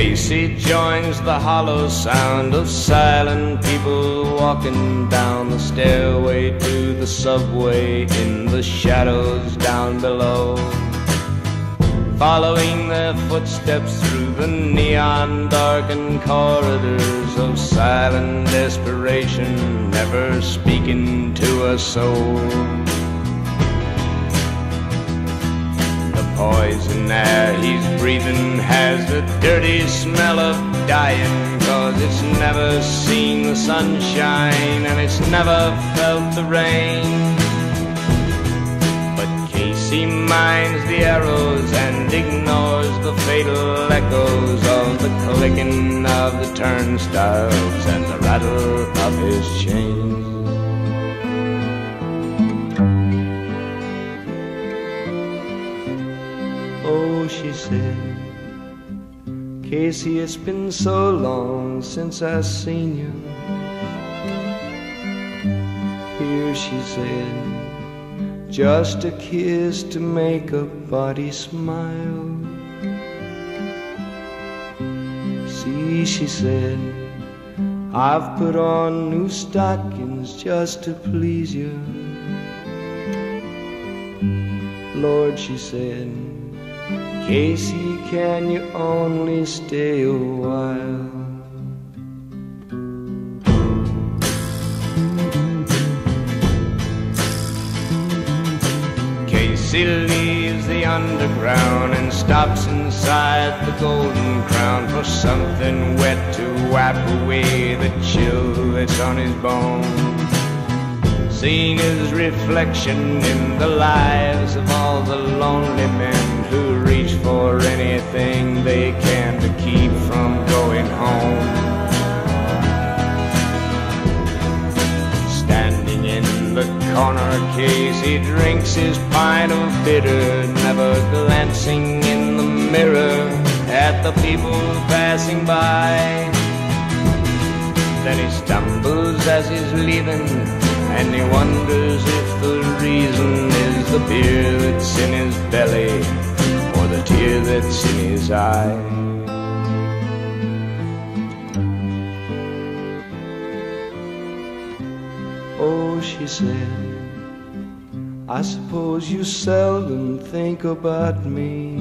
Casey joins the hollow sound of silent people walking down the stairway to the subway in the shadows down below, following their footsteps through the neon-darkened corridors of silent desperation, never speaking to a soul. The poison air he's breathing has the dirty smell of dying, 'cause it's never seen the sunshine and it's never felt the rain. He minds the arrows and ignores the fatal echoes of the clicking of the turnstiles and the rattle of his chains. Oh, she said, Casey, it's been so long since I've seen you. Here, she said, just a kiss to make a body smile. See, she said, I've put on new stockings just to please you. Lord, she said, Casey, can you only stay a while? He leaves the underground and stops inside the Golden Crown for something wet to wipe away the chill that's on his bones. Seeing his reflection in the lives of all the lonely men who reach for anything they can to keep from going home. The corner case, he drinks his pint of bitter, never glancing in the mirror at the people passing by. Then he stumbles as he's leaving, and he wonders if the reason is the beer that's in his belly or the tear that's in his eye. Oh, she said, I suppose you seldom think about me.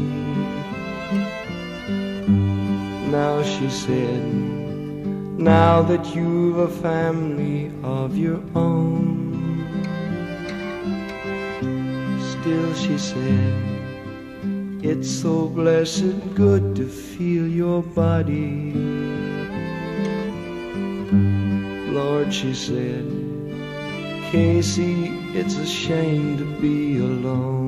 Now, she said, now that you've a family of your own. Still, she said, it's so blessed good to feel your body. Lord, she said, Casey, it's a shame to be alone.